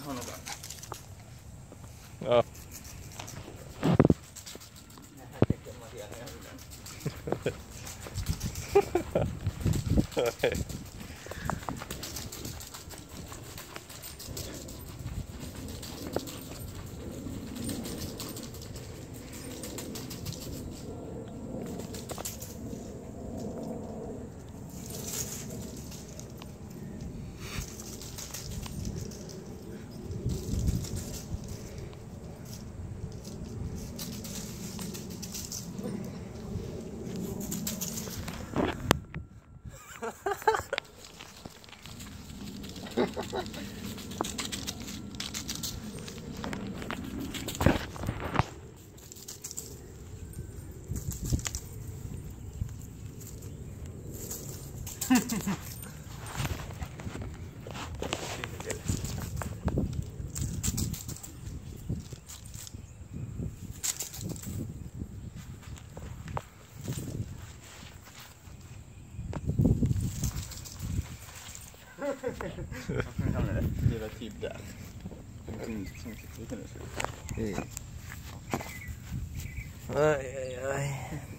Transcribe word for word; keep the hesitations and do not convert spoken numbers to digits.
honom bara. Ja. Det här tycker jag Maria är Nej. Det var typ där. Aj, aj, aj.